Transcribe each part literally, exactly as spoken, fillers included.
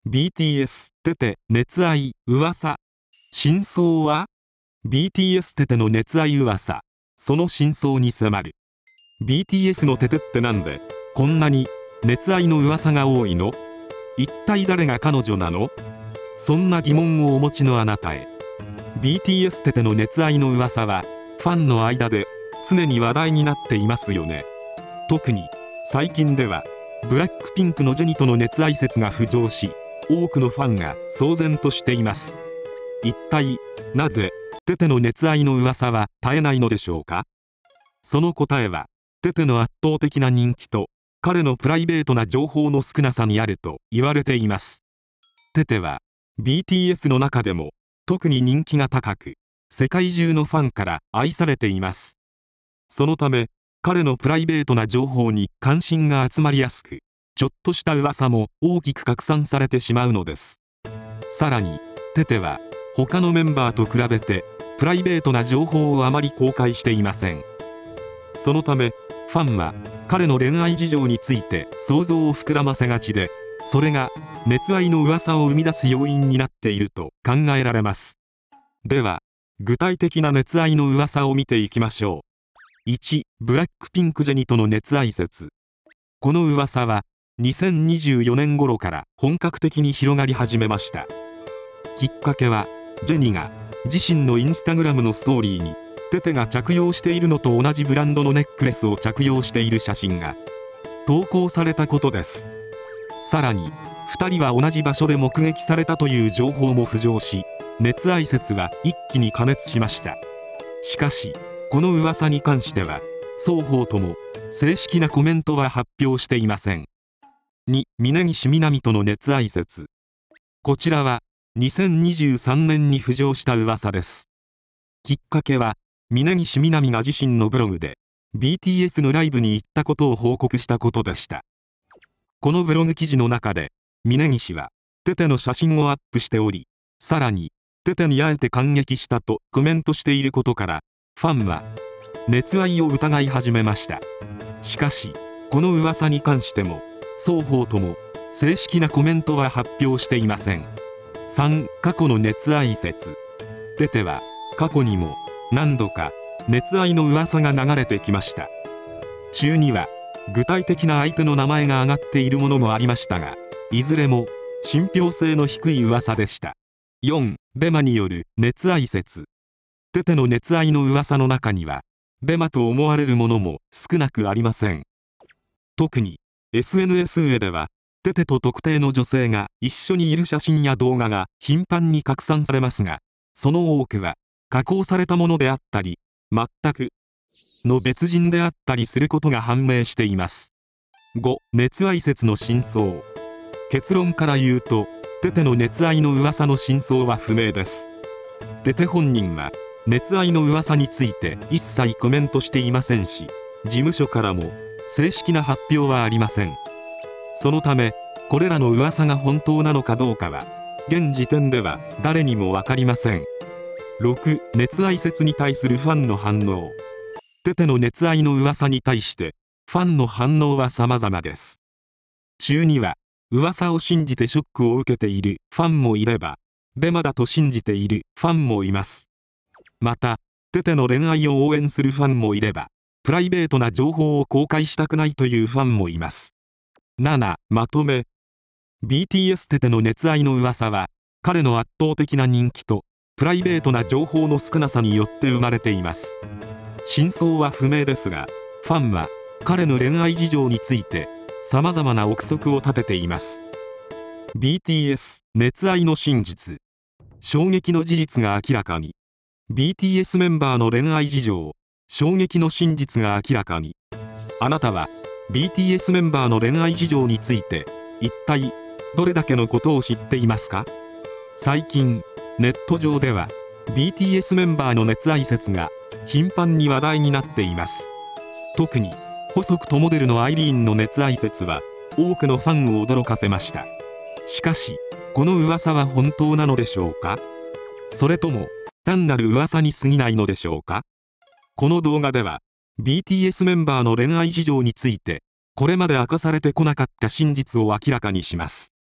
ビーティーエス テテ熱愛噂。真相は？ ビーティーエス テテの熱愛噂、その真相に迫る。 ビーティーエス のテテってなんでこんなに熱愛の噂が多いの？一体誰が彼女なの？そんな疑問をお持ちのあなたへ、 ビーティーエス テテの熱愛の噂はファンの間で常に話題になっていますよね。特に最近ではブラックピンクのジェニとの熱愛説が浮上し、多くのファンが騒然としています。一体なぜテテの熱愛の噂は絶えないのでしょうか？その答えはテテの圧倒的な人気と彼のプライベートな情報の少なさにあると言われています。テテは ビーティーエス の中でも特に人気が高く、世界中のファンから愛されています。そのため彼のプライベートな情報に関心が集まりやすく、ちょっとした噂も大きく拡散されてしまうのです。さらにテテは他のメンバーと比べてプライベートな情報をあまり公開していません。そのためファンは彼の恋愛事情について想像を膨らませがちで、それが熱愛の噂を生み出す要因になっていると考えられます。では具体的な熱愛の噂を見ていきましょう。いち、ブラックピンクジェニとの熱愛説。この噂はにせんにじゅうよねん頃から本格的に広がり始めました。きっかけはジェニが自身のインスタグラムのストーリーにテテが着用しているのと同じブランドのネックレスを着用している写真が投稿されたことです。さらにふたりは同じ場所で目撃されたという情報も浮上し、熱愛説は一気に過熱しました。しかしこの噂に関しては双方とも正式なコメントは発表していません。に、峯岸みなみとの熱愛説。こちらはにせんにじゅうさんねんに浮上した噂です。きっかけは峯岸みなみが自身のブログで ビーティーエス のライブに行ったことを報告したことでした。このブログ記事の中で峯岸はテテの写真をアップしており、さらにテテに会えて感激したとコメントしていることからファンは熱愛を疑い始めました。しかしこの噂に関しても双方とも正式なコメントは発表していません。さん、過去の熱愛説。テテは過去にも何度か熱愛の噂が流れてきました。中には具体的な相手の名前が挙がっているものもありましたが、いずれも信憑性の低い噂でした。よん、デマによる熱愛説。テテの熱愛の噂の中にはデマと思われるものも少なくありません。特に エスエヌエス 上ではテテと特定の女性が一緒にいる写真や動画が頻繁に拡散されますが、その多くは加工されたものであったり全くの別人であったりすることが判明しています。ご、熱愛説の真相。結論から言うとテテの熱愛の噂の真相は不明です。テテ本人は熱愛の噂について一切コメントしていませんし、事務所からも正式な発表はありません。そのためこれらの噂が本当なのかどうかは現時点では誰にも分かりません。ろく、熱愛説に対するファンの反応。テテの熱愛の噂に対してファンの反応は様々です。中には噂を信じてショックを受けているファンもいれば、デマだと信じているファンもいます。またテテの恋愛を応援するファンもいれば、プライベートな情報を公開したくないというファンもいます。なな、まとめ。 ビーティーエス テテの熱愛の噂は彼の圧倒的な人気とプライベートな情報の少なさによって生まれています。真相は不明ですが、ファンは彼の恋愛事情について様々な憶測を立てています。 ビーティーエス 熱愛の真実。衝撃の事実が明らかに。 ビーティーエス メンバーの恋愛事情、衝撃の真実が明らかに。あなたは ビーティーエス メンバーの恋愛事情について一体どれだけのことを知っていますか？最近ネット上では ビーティーエス メンバーの熱愛説が頻繁に話題になっています。特に細くとモデルのアイリーンの熱愛説は多くのファンを驚かせました。しかしこの噂は本当なのでしょうか？それとも単なる噂に過ぎないのでしょうか？この動画では ビーティーエス メンバーの恋愛事情についてこれまで明かされてこなかった真実を明らかにします。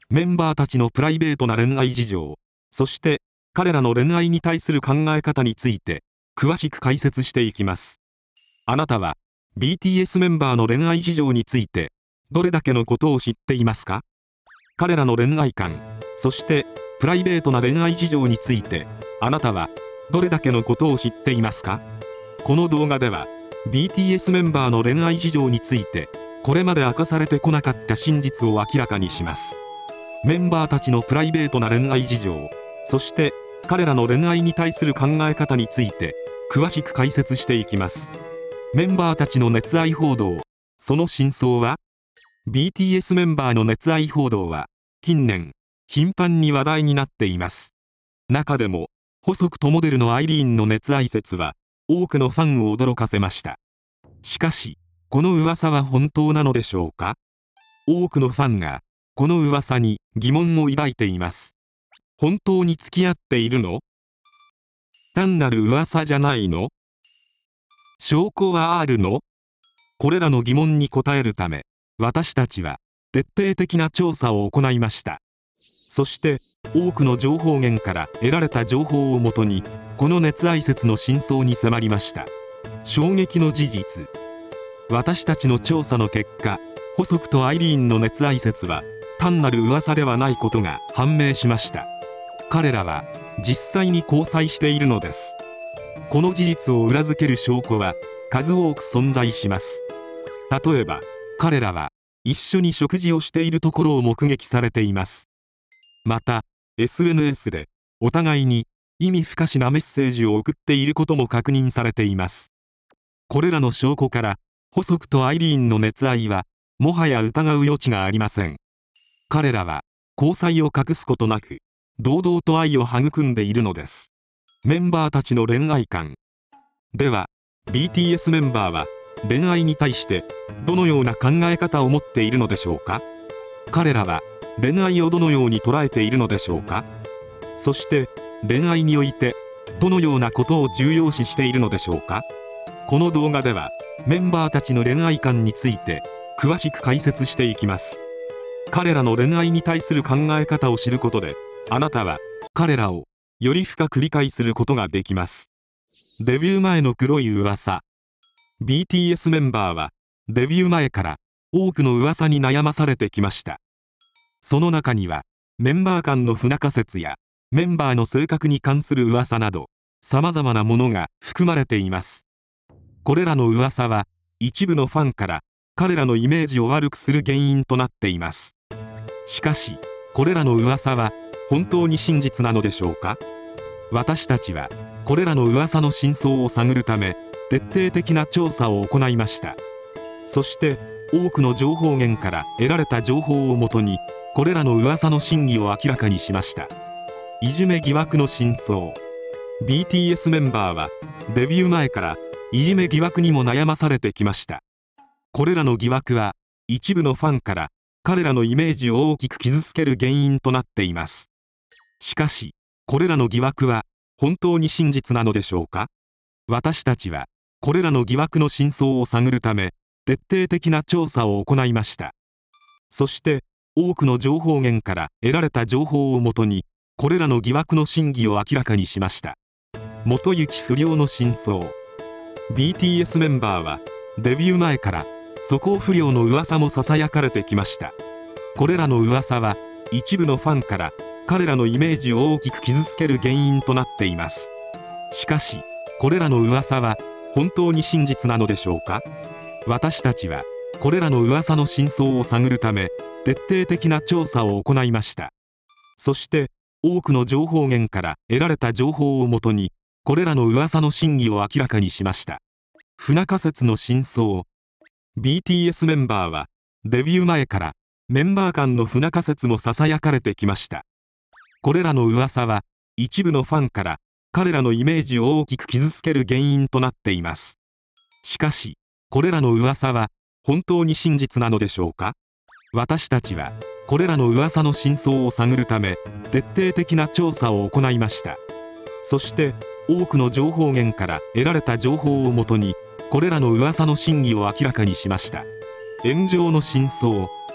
メンバーたちのプライベートな恋愛事情、そして彼らの恋愛に対する考え方について詳しく解説していきます。あなたは ビーティーエス メンバーの恋愛事情についてどれだけのことを知っていますか？彼らの恋愛観、そしてプライベートな恋愛事情についてあなたはどれだけのことを知っていますか？この動画では ビーティーエス メンバーの恋愛事情についてこれまで明かされてこなかった真実を明らかにします。メンバーたちのプライベートな恋愛事情、そして彼らの恋愛に対する考え方について詳しく解説していきます。メンバーたちの熱愛報道、その真相は？ ビーティーエス メンバーの熱愛報道は近年頻繁に話題になっています。中でも細くとモデルのアイリーンの熱愛説は多くのファンを驚かせました。しかしこの噂は本当なのでしょうか？多くのファンがこの噂に疑問を抱いています。本当に付き合っているの？単なる噂じゃないの？証拠はあるの？これらの疑問に答えるため私たちは徹底的な調査を行いました。そして多くの情報源から得られた情報をもとにこの熱愛説の真相に迫りました。衝撃の事実。私たちの調査の結果、細くとアイリーンの熱愛説は単なる噂ではないことが判明しました。彼らは実際に交際しているのです。この事実を裏付ける証拠は数多く存在します。例えば彼らは一緒に食事をしているところを目撃されています。また エスエヌエス でお互いに意味不可視なメッセージを送っていることも確認されています。これらの証拠から細くとアイリーンの熱愛はもはや疑う余地がありません。彼らは交際を隠すことなく堂々と愛を育んでいるのです。メンバーたちの恋愛観。では ビーティーエス メンバーは恋愛に対してどのような考え方を持っているのでしょうか？彼らは恋愛をどのように捉えているのでしょうか？そして恋愛においてどのようなことを重要視しているのでしょうか？この動画ではメンバーたちの恋愛観について詳しく解説していきます。彼らの恋愛に対する考え方を知ることであなたは彼らをより深く理解することができます。デビュー前の黒い噂。 ビーティーエス メンバーはデビュー前から多くの噂に悩まされてきました。その中にはメンバー間の不仲説やメンバーの性格に関する噂など様々なものが含まれています。これらの噂は一部のファンから彼らのイメージを悪くする原因となっています。しかしこれらの噂は本当に真実なのでしょうか？私たちはこれらの噂の真相を探るため徹底的な調査を行いました。そして多くの情報源から得られた情報をもとにこれらの噂の真偽を明らかにしました。いじめ疑惑の真相。 ビーティーエス メンバーはデビュー前からいじめ疑惑にも悩まされてきました。これらの疑惑は一部のファンから彼らのイメージを大きく傷つける原因となっています。しかしこれらの疑惑は本当に真実なのでしょうか？私たちはこれらの疑惑の真相を探るため徹底的な調査を行いました。そして多くの情報源から得られた情報をもとにこれらの疑惑の真偽を明らかにしました。元行不良の真相。 ビーティーエス メンバーはデビュー前から素行不良の噂もささやかれてきました。これらの噂は一部のファンから彼らのイメージを大きく傷つける原因となっています。しかしこれらの噂は本当に真実なのでしょうか？私たちはこれらの噂の真相を探るため徹底的な調査を行いました。そして多くの情報源から得られた情報をもとにこれらの噂の真偽を明らかにしました。不仲説の真相。 ビーティーエス メンバーはデビュー前からメンバー間の不仲説もささやかれてきました。これらの噂は一部のファンから彼らのイメージを大きく傷つける原因となっています。しかしこれらの噂は本当に真実なのでしょうか？私たちはこれらの噂の真相を探るため徹底的な調査を行いました。そして多くの情報源から得られた情報をもとにこれらの噂の真偽を明らかにしました。炎上の真相。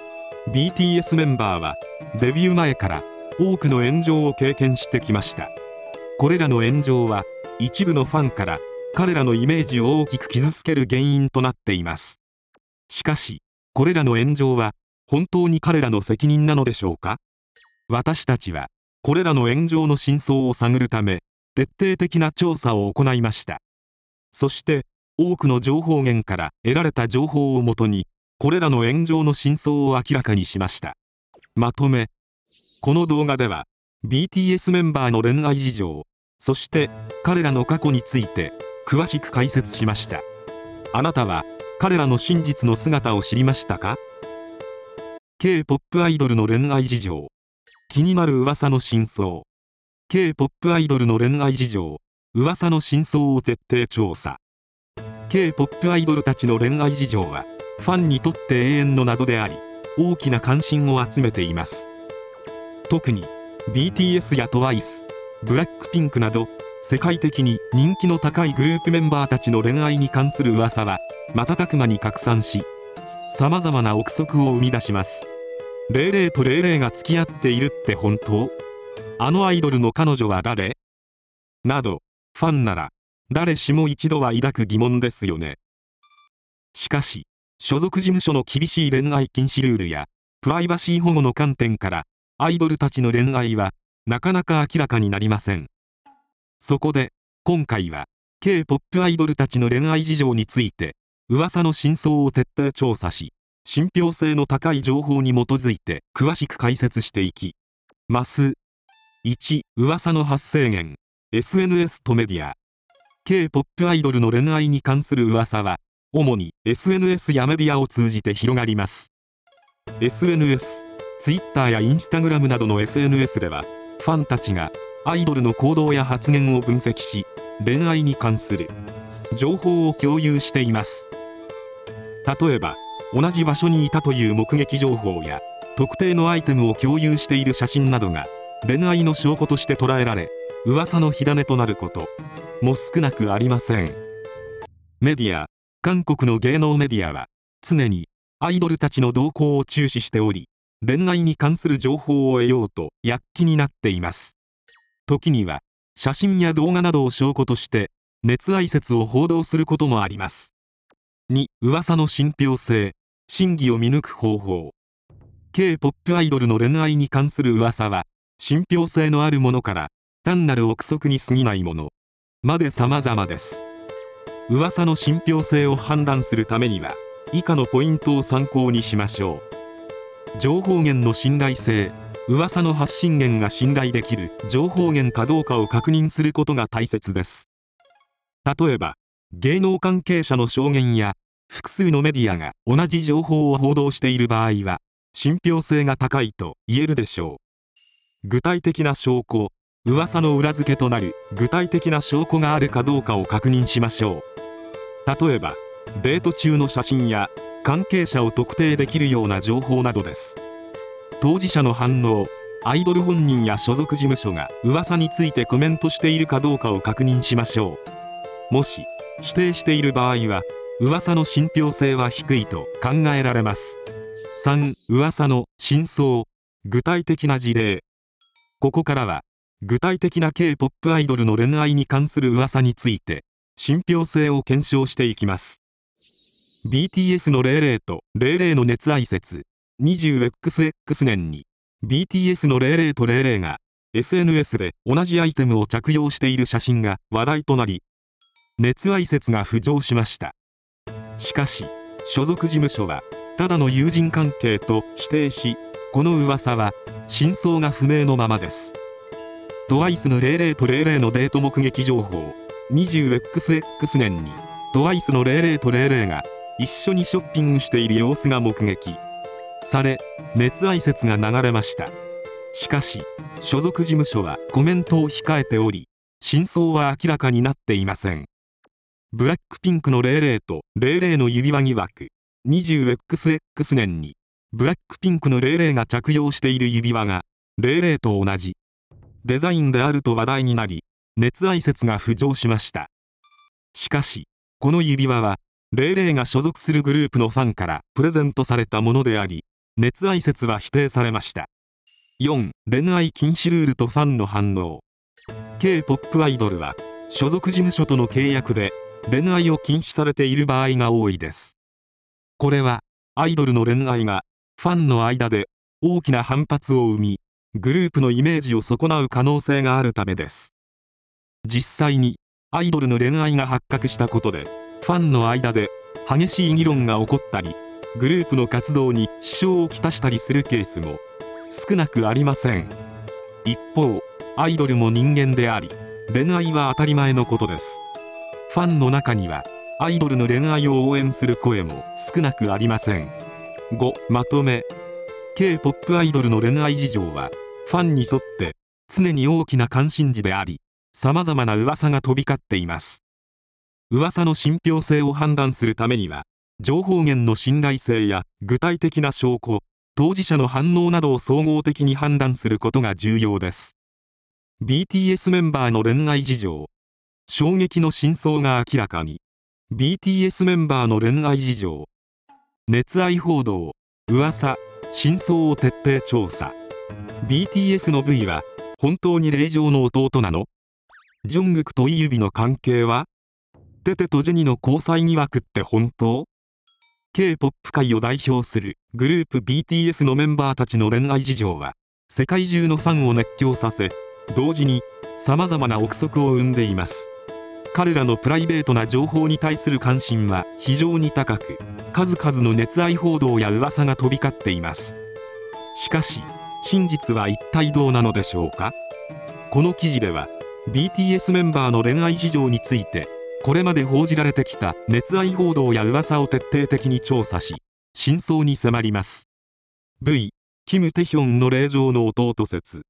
ビーティーエス メンバーはデビュー前から多くの炎上を経験してきました。これらの炎上は一部のファンから彼らのイメージを大きく傷つける原因となっています。しかし、これらの炎上は本当に彼らの責任なのでしょうか？私たちはこれらの炎上の真相を探るため徹底的な調査を行いました。そして多くの情報源から得られた情報をもとにこれらの炎上の真相を明らかにしました。まとめ。この動画では ビーティーエス メンバーの恋愛事情、そして彼らの過去について詳しく解説しました。あなたは彼らの真実の姿を知りましたか？ K-ポップ アイドルの恋愛事情。気になる噂の真相。 K-ポップ アイドルの恋愛事情、噂の真相を徹底調査。 K-ポップ アイドルたちの恋愛事情はファンにとって永遠の謎であり、大きな関心を集めています。特に ビーティーエス や トワイス、ブラックピンクなど世界的に人気の高いグループメンバーたちの恋愛に関する噂は瞬く間に拡散し、様々な憶測を生み出します。レイレイとレイレイが付き合っているって本当？あのアイドルの彼女は誰？など、ファンなら誰しも一度は抱く疑問ですよね。しかし、所属事務所の厳しい恋愛禁止ルールやプライバシー保護の観点からアイドルたちの恋愛はなかなか明らかになりません。そこで今回は K-ポップ アイドルたちの恋愛事情について噂の真相を徹底調査し、信憑性の高い情報に基づいて詳しく解説していきます。いち、噂の発生源。 エスエヌエス とメディア。 K-ポップ アイドルの恋愛に関する噂は主に エスエヌエス やメディアを通じて広がります。 エスエヌエス、Twitter や Instagram などの エスエヌエス ではファンたちがアイドルの行動や発言を分析し、恋愛に関する情報を共有しています。例えば同じ場所にいたという目撃情報や特定のアイテムを共有している写真などが恋愛の証拠として捉えられ、噂の火種となることも少なくありません。メディア。韓国の芸能メディアは常にアイドルたちの動向を注視しており、恋愛に関する情報を得ようと躍起になっています。時には写真や動画などを証拠として熱愛説を報道することもあります。に、噂の信憑性、真偽を見抜く方法。 K-ポップ アイドルの恋愛に関する噂は信憑性のあるものから単なる憶測に過ぎないものまで様々です。噂の信憑性を判断するためには以下のポイントを参考にしましょう。情報源の信頼性。噂の発信源が信頼できる情報源かどうかを確認することが大切です。例えば芸能関係者の証言や複数のメディアが同じ情報を報道している場合は信憑性が高いと言えるでしょう。具体的な証拠。噂の裏付けとなる具体的な証拠があるかどうかを確認しましょう。例えばデート中の写真や関係者を特定できるような情報などです。当事者の反応。アイドル本人や所属事務所が噂についてコメントしているかどうかを確認しましょう。もし否定している場合は噂の信憑性は低いと考えられます。さん、噂の真相。具体的な事例。ここからは具体的な K-ポップ アイドルの恋愛に関する噂について信憑性を検証していきます。 ビーティーエス のレイレイとレイレイの熱愛説。 にじゅうエックスエックス 年に ビーティーエス のレイレイとレイレイが エスエヌエス で同じアイテムを着用している写真が話題となり、熱愛説が浮上しました。しかし所属事務所はただの友人関係と否定し、この噂は真相が不明のままです。トワイスのレイレイとレイレイのデート目撃情報。 にじゅうエックスエックス 年にトワイスのレイレイとレイレイが一緒にショッピングしている様子が目撃され、熱愛説が流れました。しかし所属事務所はコメントを控えており、真相は明らかになっていません。ブラックピンクのレイレイとレイレイの指輪疑惑。 にじゅうエックスエックス 年にブラックピンクのレイレイが着用している指輪がレイレイと同じデザインであると話題になり、熱愛説が浮上しました。しかしこの指輪はレイレイが所属するグループのファンからプレゼントされたものであり、 熱愛説は否定されました。よん. 恋愛禁止ルールとファンの反応。 K-ポップ アイドルは所属事務所との契約で恋愛を禁止されている場合が多いです。これはアイドルの恋愛がファンの間で大きな反発を生み、グループのイメージを損なう可能性があるためです。実際にアイドルの恋愛が発覚したことでファンの間で激しい議論が起こったり、グループの活動に支障をきたしたりするケースも少なくありません。一方、アイドルも人間であり、恋愛は当たり前のことです。ファンの中にはアイドルの恋愛を応援する声も少なくありません。ご. まとめ。 K-ポップ アイドルの恋愛事情はファンにとって常に大きな関心事であり、様々な噂が飛び交っています。噂の信憑性を判断するためには、情報源の信頼性や具体的な証拠、当事者の反応などを総合的に判断することが重要です。ビーティーエス メンバーの恋愛事情。衝撃の真相が明らかに。ビーティーエス メンバーの恋愛事情。熱愛報道、噂、真相を徹底調査。ビーティーエス の V は本当に令嬢の弟なの？ジョングクとイユビの関係は？テテとジェニの交際疑惑って本当？ K-ポップ 界を代表するグループ ビーティーエス のメンバーたちの恋愛事情は世界中のファンを熱狂させ、同時に様々な憶測を生んでいます。彼らのプライベートな情報に対する関心は非常に高く、数々の熱愛報道や噂が飛び交っています。しかし真実は一体どうなのでしょうか。この記事では ビーティーエス メンバーの恋愛事情について、これまで報じられてきた熱愛報道や噂を徹底的に調査し、真相に迫ります。 V. キム・テヒョンの令嬢の弟説。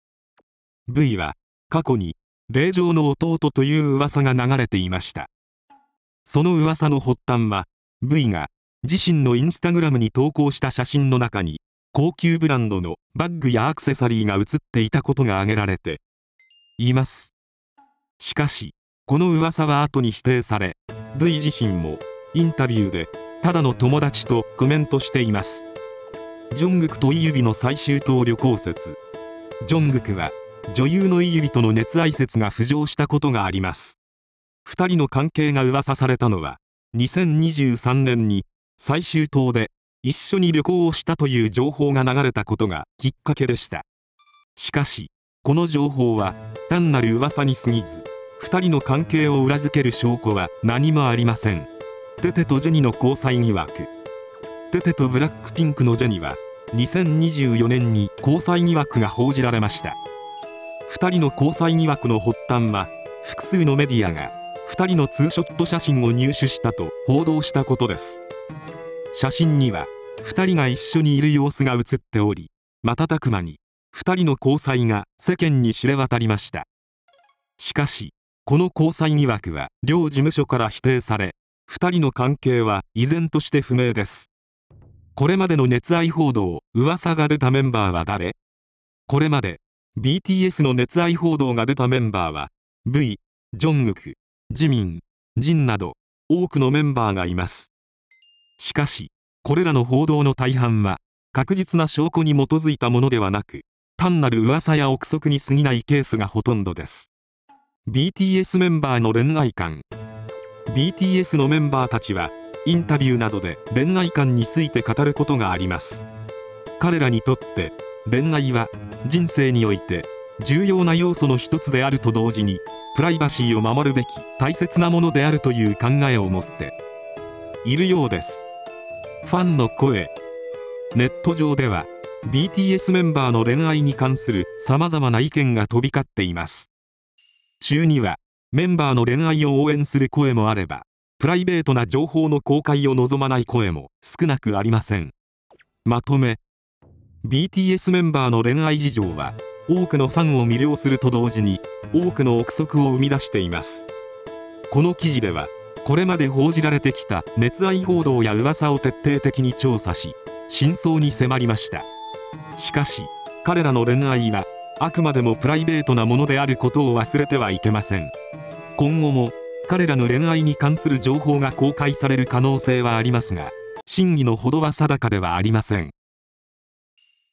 V は過去に令嬢の弟という噂が流れていました。その噂の発端は V が自身のインスタグラムに投稿した写真の中に高級ブランドのバッグやアクセサリーが写っていたことが挙げられています。しかしこの噂は後に否定され、 V 自身もインタビューでただの友達とコメントしています。ジョングクとイユビの最終島旅行説。ジョングクは女優のイユビとの熱愛説が浮上したことがあります。二人の関係が噂されたのはにせんにじゅうさんねんに最終島で一緒に旅行をしたという情報が流れたことがきっかけでした。しかしこの情報は単なる噂に過ぎず、二人の関係を裏付ける証拠は何もありません。テテとジェニの交際疑惑。テテとブラックピンクのジェニはにせんにじゅうよねんに交際疑惑が報じられました。二人の交際疑惑の発端は複数のメディアが二人のツーショット写真を入手したと報道したことです。写真には二人が一緒にいる様子が写っており、瞬く間に二人の交際が世間に知れ渡りました。しかしこの交際疑惑は両事務所から否定され、二人の関係は依然として不明です。これまでの熱愛報道、噂が出たメンバーは誰？これまで ビーティーエス の熱愛報道が出たメンバーは V、ジョングク、ジミン、ジンなど多くのメンバーがいます。しかしこれらの報道の大半は確実な証拠に基づいたものではなく、単なる噂や憶測に過ぎないケースがほとんどです。ビーティーエス メンバーの恋愛観。 ビーティーエス のメンバーたちはインタビューなどで恋愛観について語ることがあります。彼らにとって恋愛は人生において重要な要素の一つであると同時に、プライバシーを守るべき大切なものであるという考えを持っているようです。ファンの声。ネット上では ビーティーエス メンバーの恋愛に関する様々な意見が飛び交っています。中にはメンバーの恋愛を応援する声もあれば、プライベートな情報の公開を望まない声も少なくありません。まとめ。 ビーティーエス メンバーの恋愛事情は多くのファンを魅了すると同時に多くの憶測を生み出しています。この記事ではこれまで報じられてきた熱愛報道や噂を徹底的に調査し、真相に迫りました。しかし彼らの恋愛はあくまでもプライベートなものであることを忘れてはいけません。今後も彼らの恋愛に関する情報が公開される可能性はありますが、真偽のほどは定かではありません。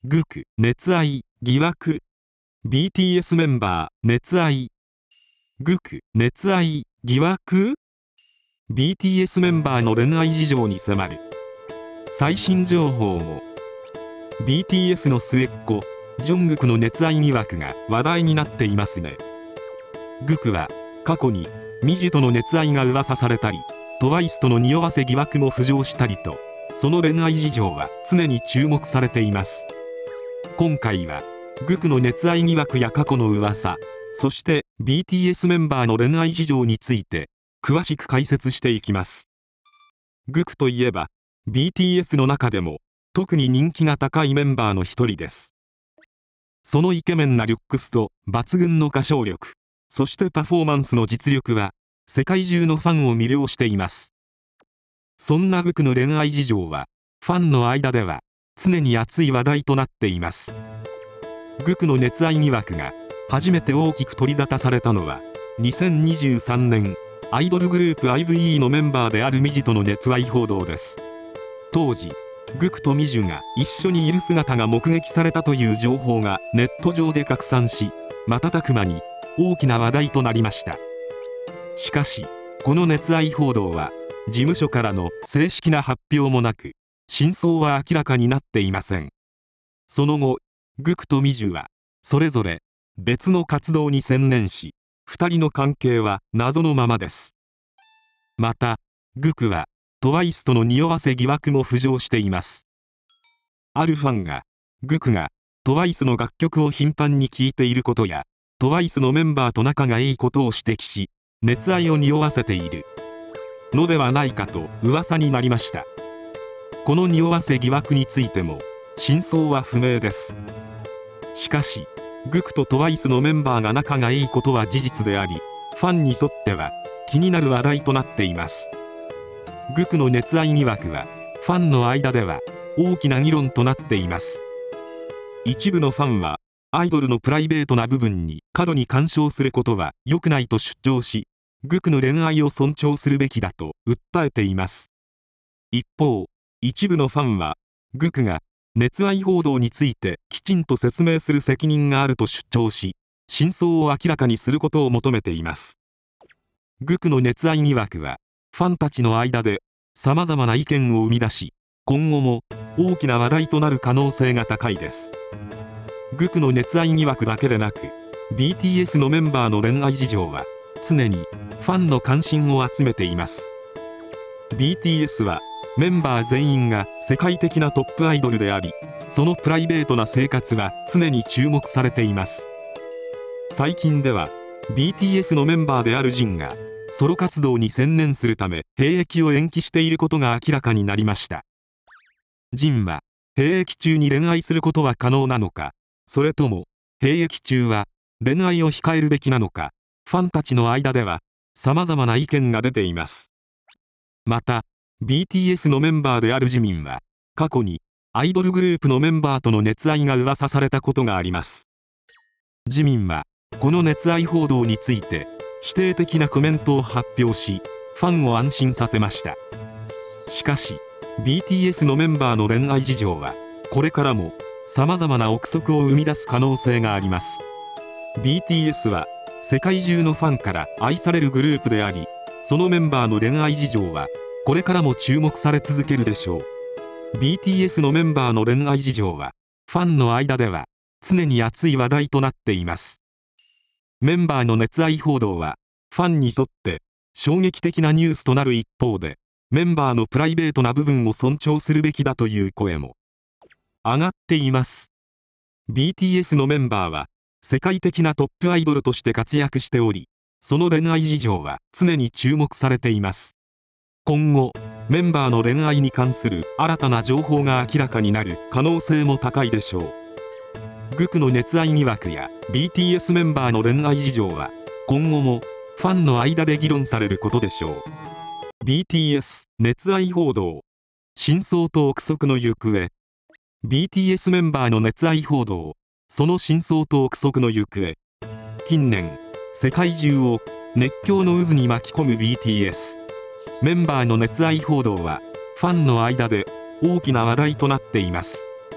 グク熱愛疑惑。 ビーティーエス メンバー熱愛。グク熱愛疑惑。 ビーティーエス メンバーの恋愛事情に迫る最新情報も。 ビーティーエス の末っ子ジョングクの熱愛疑惑が話題になっていますね。グクは過去にミジュとの熱愛が噂されたり、トワイスとの匂わせ疑惑も浮上したりと、その恋愛事情は常に注目されています。今回はグクの熱愛疑惑や過去の噂、そして ビーティーエス メンバーの恋愛事情について詳しく解説していきます。グクといえば ビーティーエス の中でも特に人気が高いメンバーの一人です。そのイケメンなルックスと抜群の歌唱力、そしてパフォーマンスの実力は世界中のファンを魅了しています。そんなグクの恋愛事情はファンの間では常に熱い話題となっています。グクの熱愛疑惑が初めて大きく取り沙汰されたのはにせんにじゅうさんねん、アイドルグループ アイブイイー のメンバーであるミジュとの熱愛報道です。当時グクとミジュが一緒にいる姿が目撃されたという情報がネット上で拡散し、瞬く間に大きな話題となりました。しかしこの熱愛報道は事務所からの正式な発表もなく、真相は明らかになっていません。その後グクとミジュはそれぞれ別の活動に専念し、ふたりの関係は謎のままです。またグクはトワイスとの匂わせ疑惑も浮上しています。あるファンがグクがトワイスの楽曲を頻繁に聴いていることや、トワイスのメンバーと仲がいいことを指摘し、熱愛を匂わせているのではないかと噂になりました。この匂わせ疑惑についても真相は不明です。しかしグクとトワイスのメンバーが仲がいいことは事実であり、ファンにとっては気になる話題となっています。グクの熱愛疑惑はファンの間では大きな議論となっています。一部のファンはアイドルのプライベートな部分に過度に干渉することは良くないと主張し、グクの恋愛を尊重するべきだと訴えています。一方一部のファンはグクが熱愛報道についてきちんと説明する責任があると主張し、真相を明らかにすることを求めています。グクの熱愛疑惑はファンたちの間で様々な意見を生み出し、今後も大きな話題となる可能性が高いです。グクの熱愛疑惑だけでなく ビーティーエス のメンバーの恋愛事情は常にファンの関心を集めています。 ビーティーエス はメンバー全員が世界的なトップアイドルであり、そのプライベートな生活は常に注目されています。最近では ビーティーエス のメンバーであるジンがソロ活動に専念するため兵役を延期していることが明らかになりました。ジンは兵役中に恋愛することは可能なのか、それとも兵役中は恋愛を控えるべきなのか、ファンたちの間では様々な意見が出ています。また ビーティーエス のメンバーであるジミンは過去にアイドルグループのメンバーとの熱愛が噂されたことがあります。ジミンはこの熱愛報道について否定的なコメントを発表し、ファンを安心させました。しかし ビーティーエス のメンバーの恋愛事情はこれからも様々な憶測を生み出す可能性があります。 ビーティーエス は世界中のファンから愛されるグループであり、そのメンバーの恋愛事情はこれからも注目され続けるでしょう。 ビーティーエス のメンバーの恋愛事情はファンの間では常に熱い話題となっています。メンバーの熱愛報道はファンにとって衝撃的なニュースとなる一方で、メンバーのプライベートな部分を尊重するべきだという声も上がっています。 ビーティーエス のメンバーは世界的なトップアイドルとして活躍しており、その恋愛事情は常に注目されています。今後メンバーの恋愛に関する新たな情報が明らかになる可能性も高いでしょう。グクの熱愛疑惑や ビーティーエス メンバーの恋愛事情は今後もファンの間で議論されることでしょう。 ビーティーエス 熱愛報道、真相と憶測の行方。 ビーティーエス メンバーの熱愛報道、その真相と憶測の行方。近年世界中を熱狂の渦に巻き込む ビーティーエス メンバーの熱愛報道はファンの間で大きな話題となっています。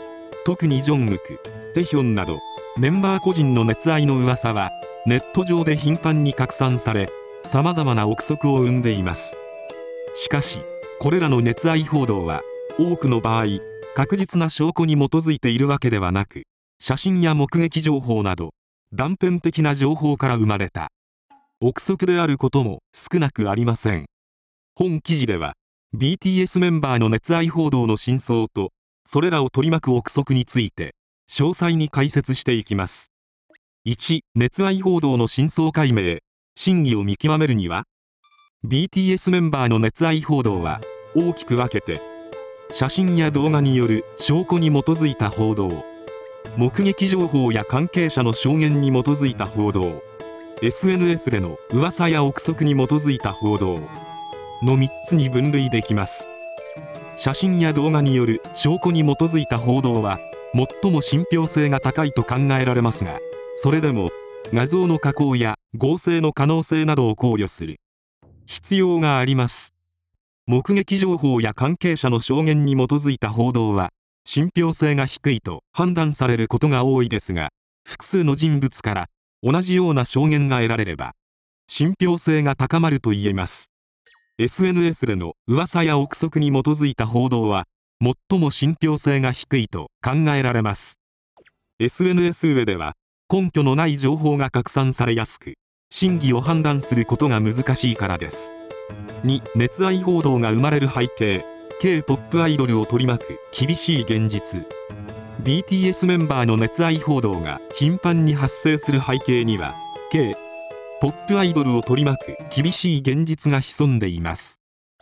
特にジョングク、テヒョンなどメンバー個人の熱愛の噂はネット上で頻繁に拡散され、様々な憶測を生んでいます。しかしこれらの熱愛報道は多くの場合確実な証拠に基づいているわけではなく、写真や目撃情報など断片的な情報から生まれた憶測であることも少なくありません。本記事では ビーティーエス メンバーの熱愛報道の真相とそれらを取り巻く憶測について詳細に解説していきます。いち. 熱愛報道の真相解明、真偽を見極めるには。 ビーティーエス メンバーの熱愛報道は大きく分けて、写真や動画による証拠に基づいた報道、目撃情報や関係者の証言に基づいた報道、エスエヌエス での噂や憶測に基づいた報道のみっつに分類できます。写真や動画による証拠に基づいた報道は最も信憑性が高いと考えられますが、それでも画像の加工や合成の可能性などを考慮する必要があります。目撃情報や関係者の証言に基づいた報道は信憑性が低いと判断されることが多いですが、複数の人物から同じような証言が得られれば信憑性が高まると言えます。エスエヌエス での噂や憶測に基づいた報道は最も信憑性が低いと考えられます。 エスエヌエス 上では根拠のない情報が拡散されやすく、真偽を判断することが難しいからです。に. 熱愛報道が生まれる背景、 K-ポップ アイドルを取り巻く厳しい現実。 ビーティーエス メンバーの熱愛報道が頻繁に発生する背景には K-ポップ アイドルを取り巻く厳しい現実が潜んでいます。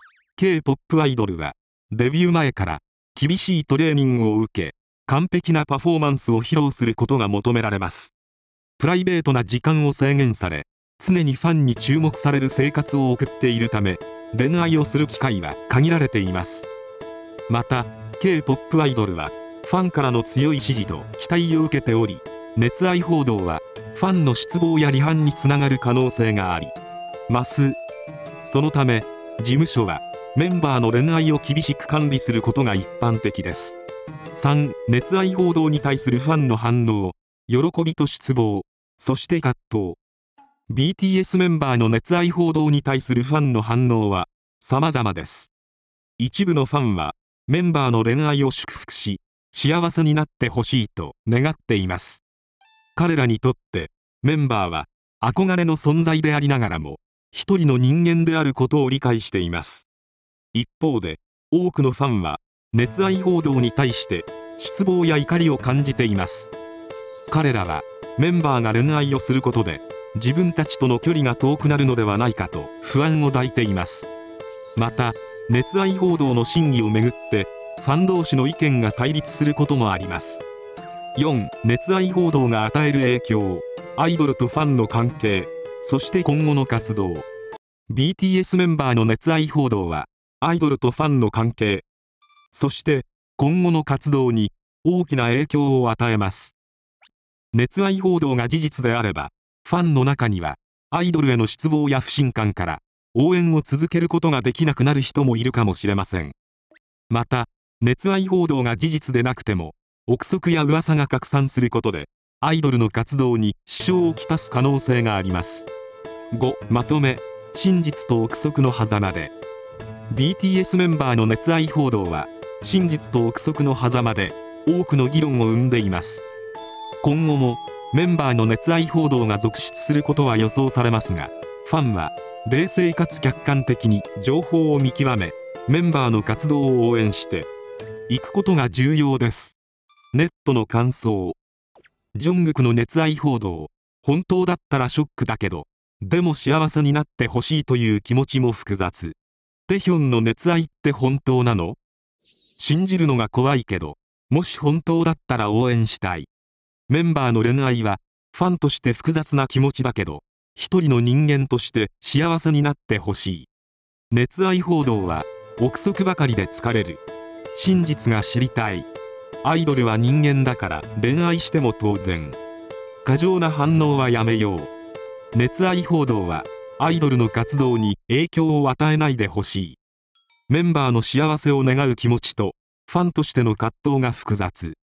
K-ポップ アイドルはデビュー前から厳しいトレーニングを受け、完璧なパフォーマンスを披露することが求められます。プライベートな時間を制限され、常にファンに注目される生活を送っているため、恋愛をする機会は限られています。また K-ポップ アイドルはファンからの強い支持と期待を受けており、熱愛報道はファンの失望や離反につながる可能性があります。そのため事務所はメンバーの恋愛を厳しく管理することが一般的です。さん. 熱愛報道に対するファンの反応、喜びと失望、そして葛藤。 ビーティーエス メンバーの熱愛報道に対するファンの反応は様々です。一部のファンはメンバーの恋愛を祝福し、幸せになってほしいと願っています。彼らにとってメンバーは憧れの存在でありながらも一人の人間であることを理解しています。一方で多くのファンは熱愛報道に対して失望や怒りを感じています。彼らはメンバーが恋愛をすることで自分たちとの距離が遠くなるのではないかと不安を抱いています。また熱愛報道の真偽をめぐってファン同士の意見が対立することもあります。よん. 熱愛報道が与える影響、アイドルとファンの関係、そして今後の活動。 ビーティーエス メンバーの熱愛報道はアイドルとファンの関係、そして今後の活動に大きな影響を与えます。熱愛報道が事実であれば、ファンの中にはアイドルへの失望や不信感から応援を続けることができなくなる人もいるかもしれません。また熱愛報道が事実でなくても憶測や噂が拡散することでアイドルの活動に支障をきたす可能性があります。ご. まとめ、真実と憶測の狭間で。 ビーティーエス メンバーの熱愛報道は真実と憶測の狭間で多くの議論を生んでいます。今後もメンバーの熱愛報道が続出することは予想されますが、ファンは冷静かつ客観的に情報を見極め、メンバーの活動を応援していくことが重要です。ネットの感想。ジョングクの熱愛報道、本当だったらショックだけど、でも幸せになってほしいという気持ちも複雑。テヒョンの熱愛って本当なの？信じるのが怖いけど、もし本当だったら応援したい。メンバーの恋愛はファンとして複雑な気持ちだけど、一人の人間として幸せになってほしい。熱愛報道は憶測ばかりで疲れる。真実が知りたい。アイドルは人間だから恋愛しても当然。過剰な反応はやめよう。熱愛報道はアイドルの活動に影響を与えないでほしい。メンバーの幸せを願う気持ちとファンとしての葛藤が複雑。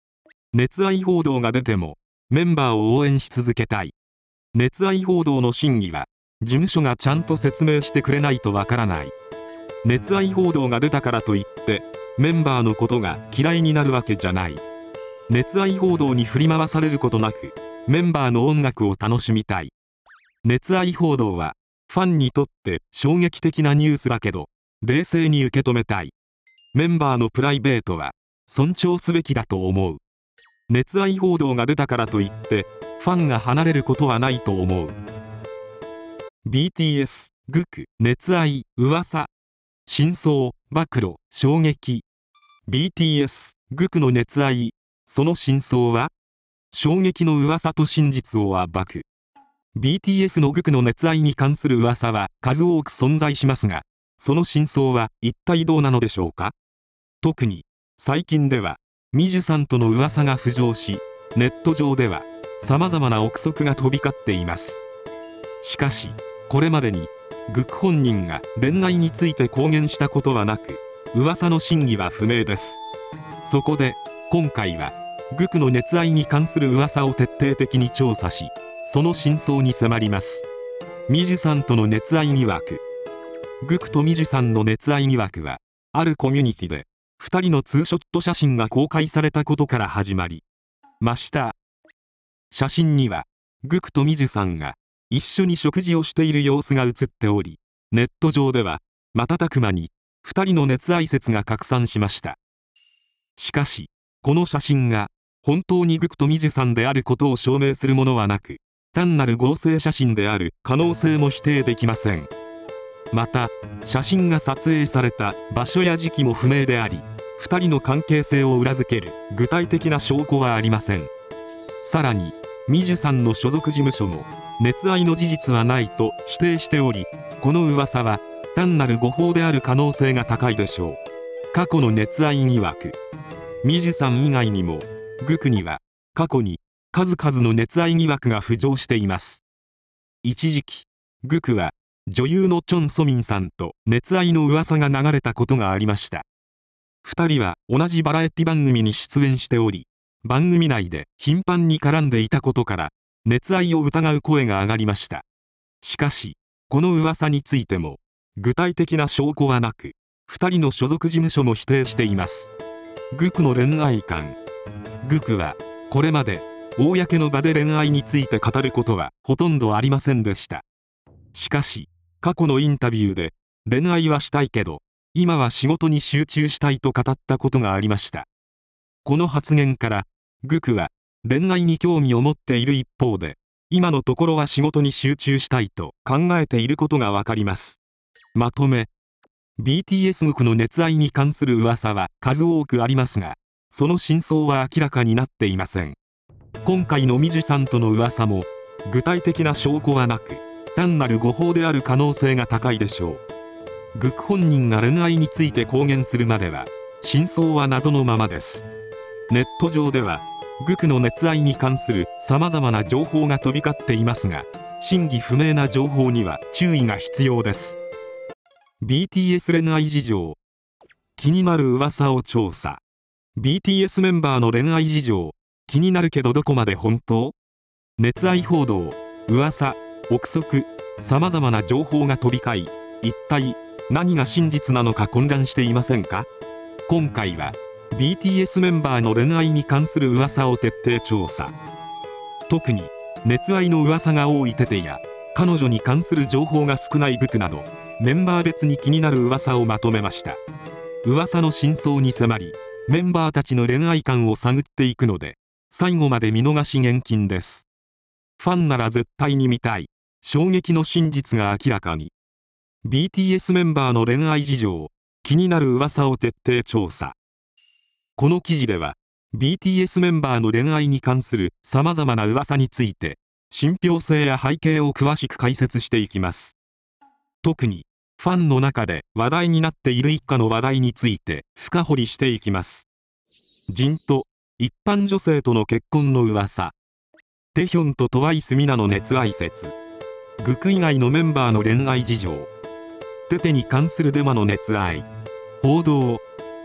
熱愛報道が出てもメンバーを応援し続けたい。熱愛報道の真偽は事務所がちゃんと説明してくれないとわからない。熱愛報道が出たからといってメンバーのことが嫌いになるわけじゃない。熱愛報道に振り回されることなくメンバーの音楽を楽しみたい。熱愛報道はファンにとって衝撃的なニュースだけど冷静に受け止めたい。メンバーのプライベートは尊重すべきだと思う。熱愛報道が出たからといってファンが離れることはないと思う。 ビーティーエス グク熱愛噂真相暴露衝撃。 ビーティーエス グクの熱愛、その真相は衝撃の噂と真実を暴く。 ビーティーエス のグクの熱愛に関する噂は数多く存在しますが、その真相は一体どうなのでしょうか。特に最近ではミジュさんとの噂が浮上し、ネット上では様々な憶測が飛び交っています。しかしこれまでにグク本人が恋愛について公言したことはなく、噂の真偽は不明です。そこで今回はグクの熱愛に関する噂を徹底的に調査し、その真相に迫ります。ミジュさんとの熱愛疑惑。グクとミジュさんの熱愛疑惑はあるコミュニティでふたりのツーショット写真が公開されたことから始まりました。写真にはグクとミジュさんが一緒に食事をしている様子が写っており、ネット上では瞬く間にふたりの熱愛説が拡散しました。しかしこの写真が本当にグクとミジュさんであることを証明するものはなく、単なる合成写真である可能性も否定できません。また写真が撮影された場所や時期も不明であり、ふたりの関係性を裏付ける具体的な証拠はありません。さらにミジュさんの所属事務所も熱愛の事実はないと否定しており、この噂は単なる誤報である可能性が高いでしょう。過去の熱愛疑惑。ミジュさん以外にもグクには過去に数々の熱愛疑惑が浮上しています。一時期グクは女優のチョン・ソミンさんと熱愛の噂が流れたことがありました。ふたりは同じバラエティ番組に出演しており、番組内で頻繁に絡んでいたことから熱愛を疑う声が上がりました。しかしこの噂についても具体的な証拠はなく、ふたりの所属事務所も否定しています。グクの恋愛観。グクはこれまで公の場で恋愛について語ることはほとんどありませんでした。しかし過去のインタビューで恋愛はしたいけど今は仕事に集中したいと語ったことがありました。この発言からグクは恋愛に興味を持っている一方で、今のところは仕事に集中したいと考えていることがわかります。まとめ。 ビーティーエス グクの熱愛に関する噂は数多くありますが、その真相は明らかになっていません。今回のミジュさんとの噂も具体的な証拠はなく、単なる誤報である可能性が高いでしょう。グク本人が恋愛について公言するまでは真相は謎のままです。ネット上ではグクの熱愛に関する様々な情報が飛び交っていますが、真偽不明な情報には注意が必要です。 ビーティーエス 恋愛事情。気になる噂を調査。 ビーティーエス メンバーの恋愛事情、気になるけどどこまで本当？熱愛報道、噂、憶測、様々な情報が飛び交い、一体何が真実なのか混乱していませんか？今回は ビーティーエス メンバーの恋愛に関する噂を徹底調査。特に熱愛の噂が多いテテや彼女に関する情報が少ないグクなど、メンバー別に気になる噂をまとめました。噂の真相に迫り、メンバーたちの恋愛観を探っていくので、最後まで見逃し厳禁です。ファンなら絶対に見たい衝撃の真実が明らかに。 ビーティーエス メンバーの恋愛事情、気になる噂を徹底調査。この記事では ビーティーエス メンバーの恋愛に関する様々な噂について信憑性や背景を詳しく解説していきます。特にファンの中で話題になっている一家の話題について深掘りしていきます。ジンと一般女性との結婚の噂。テヒョンとトワイスミナの熱愛説。グク以外のメンバーの恋愛事情。テテに関するデマの熱愛報道。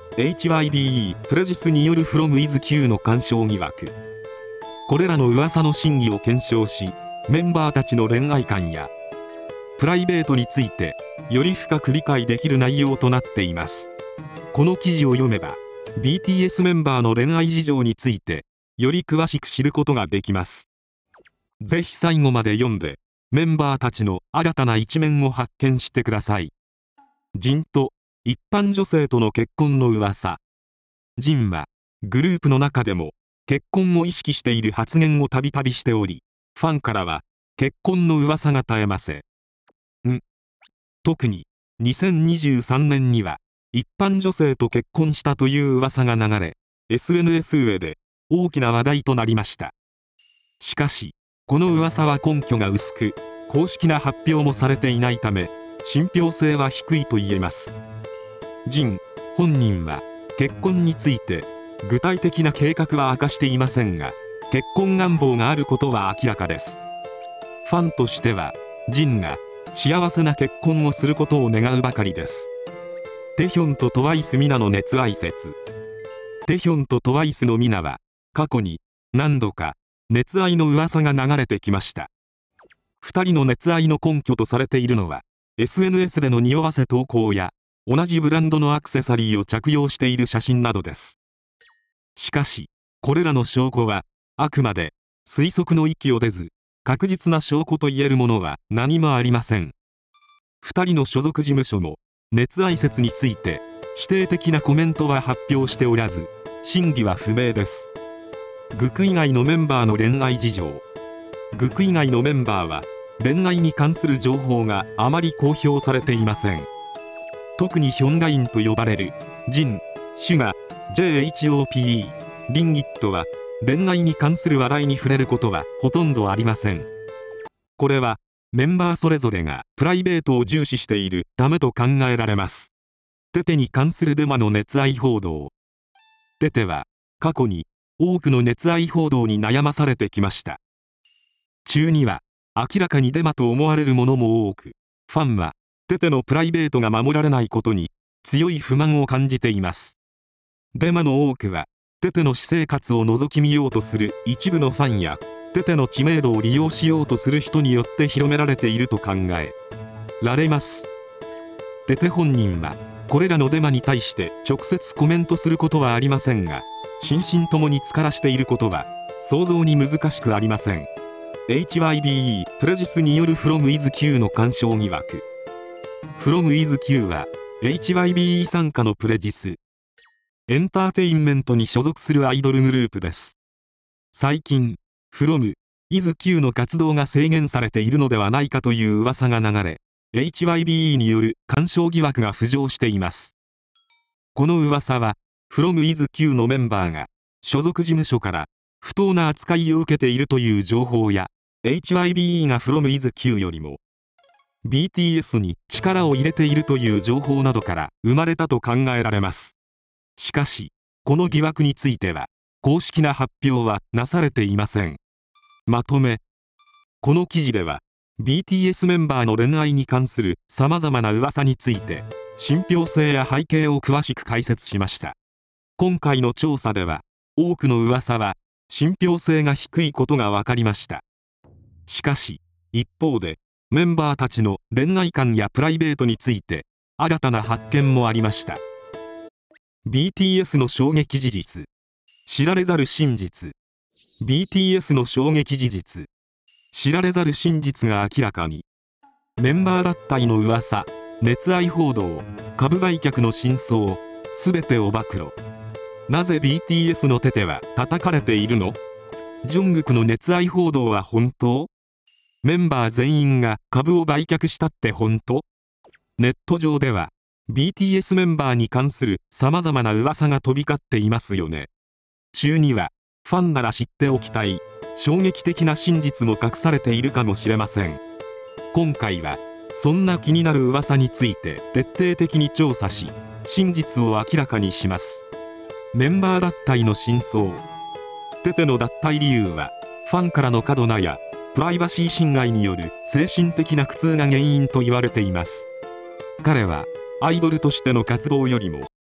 エイチワイビー プレジスによる フロム イズ Q の干渉疑惑。これらの噂の真偽を検証し、メンバーたちの恋愛観やプライベートについてより深く理解できる内容となっています。この記事を読めば ビーティーエス メンバーの恋愛事情についてより詳しく知ることができます。ぜひ最後まで読んでメンバーたちの新たな一面を発見してください。ジンと一般女性との結婚の噂。ジンはグループの中でも結婚を意識している発言をたびたびしており、ファンからは結婚の噂が絶えません。ん特ににせんにじゅうさんねんには一般女性と結婚したという噂が流れ、エスエヌエス 上で大きな話題となりました。しかしこの噂は根拠が薄く、公式な発表もされていないため信憑性は低いと言えます。ジン本人は結婚について具体的な計画は明かしていませんが、結婚願望があることは明らかです。ファンとしてはジンが幸せな結婚をすることを願うばかりです。テヒョンとトワイスミナの熱愛説。テヒョンとトワイスのミナは過去に何度か熱愛の噂が流れてきました。ふたりの熱愛の根拠とされているのは エスエヌエス での匂わせ投稿や同じブランドのアクセサリーを着用している写真などです。しかしこれらの証拠はあくまで推測の域を出ず、確実な証拠と言えるものは何もありません。ふたりの所属事務所も熱愛説について否定的なコメントは発表しておらず、真偽は不明です。グク以外のメンバーの恋愛事情。グク以外のメンバーは恋愛に関する情報があまり公表されていません。特にヒョンラインと呼ばれるジン、シュガ、ジェイエイチオーピー、リンギットは恋愛に関する話題に触れることはほとんどありません。これはメンバーそれぞれがプライベートを重視しているためと考えられます。テテに関するデマの熱愛報道。テテは過去に多くの熱愛報道に悩まされてきました。中には明らかにデマと思われるものも多く、ファンはテテのプライベートが守られないことに強い不満を感じています。デマの多くはテテの私生活を覗き見ようとする一部のファンやテテの知名度を利用しようとする人によって広められていると考えられます。テテ本人はこれらのデマに対して直接コメントすることはありませんが、心身ともに疲らしていることは想像に難しくありません。エイチワイビー プレジスによる フロム イズ Q の干渉疑惑。フロム イズ Q は エイチワイビー 傘下のプレジスエンターテインメントに所属するアイドルグループです。最近 フロム イズ Q の活動が制限されているのではないかという噂が流れ、 エイチワイビー による干渉疑惑が浮上しています。この噂は フロム イズ Q のメンバーが所属事務所から不当な扱いを受けているという情報や、 エイチワイビー が フロム イズ Q よりも ビーティーエス に力を入れているという情報などから生まれたと考えられます。しかしこの疑惑については公式な発表はなされていません。まとめ。この記事では ビーティーエス メンバーの恋愛に関するさまざまな噂について信憑性や背景を詳しく解説しました。今回の調査では多くの噂は信憑性が低いことが分かりました。しかし一方でメンバーたちの恋愛観やプライベートについて新たな発見もありました。ビーティーエス の衝撃事実。知られざる真実。 ビーティーエス の衝撃事実。知られざる真実が明らかに。メンバー脱退の噂、熱愛報道、株売却の真相、すべてを暴露。なぜ ビーティーエス のテテは叩かれているの？ジョングクの熱愛報道は本当？メンバー全員が株を売却したって本当？ネット上では ビーティーエス メンバーに関する様々な噂が飛び交っていますよね。中にはファンなら知っておきたい衝撃的な真実も隠されているかもしれません。今回はそんな気になる噂について徹底的に調査し、真実を明らかにします。メンバー脱退の真相。テテの脱退理由はファンからの過度なやプライバシー侵害による精神的な苦痛が原因と言われています。彼はアイドルとしての活動よりも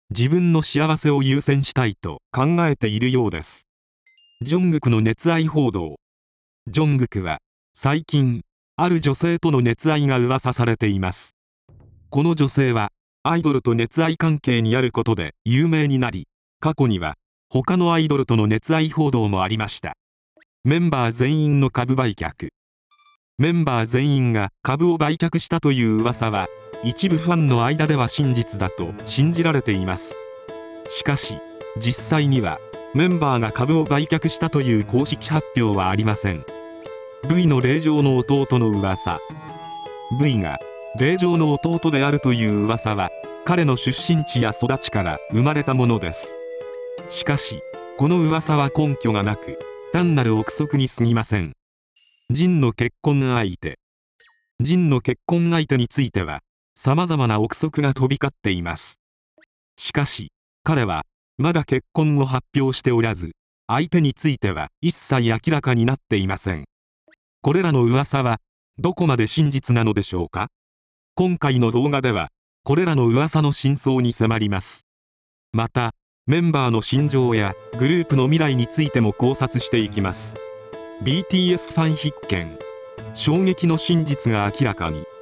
自分の幸せを優先したいと考えているようです。ジョングクの熱愛報道。ジョングクは最近ある女性との熱愛が噂されています。この女性はアイドルと熱愛関係にあることで有名になり、過去には他のアイドルとの熱愛報道もありました。メンバー全員の株売却。メンバー全員が株を売却したという噂は一部ファンの間では真実だと信じられています。しかし実際にはメンバーが株を売却したという公式発表はありません。 V の令嬢の弟の噂。 V が令嬢の弟であるという噂は彼の出身地や育ちから生まれたものです。しかしこの噂は根拠がなく単なる憶測に過ぎません。ジンの結婚相手。ジンの結婚相手については様々な憶測が飛び交っています。しかし彼はまだ結婚を発表しておらず、相手については一切明らかになっていません。これらの噂はどこまで真実なのでしょうか。今回の動画ではこれらの噂の真相に迫ります。またメンバーの心情やグループの未来についても考察していきます。ビーティーエス ファン必見。衝撃の真実が明らかに。